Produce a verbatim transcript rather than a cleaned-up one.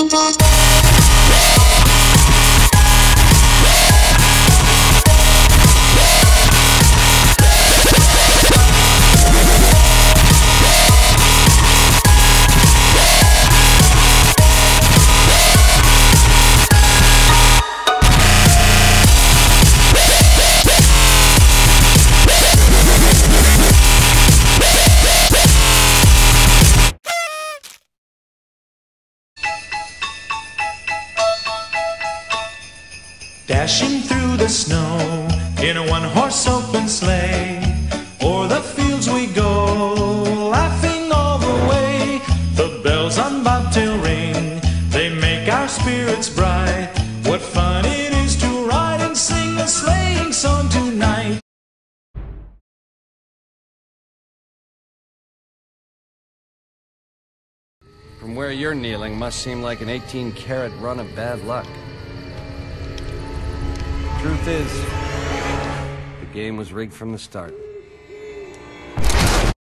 Dashing through the snow in a one-horse open sleigh, o'er the fields we go, laughing all the way. The bells on bobtail ring, they make our spirits bright. What fun it is to ride and sing a sleighing song tonight. From where you're kneeling must seem like an eighteen karat run of bad luck. Truth is, the game was rigged from the start.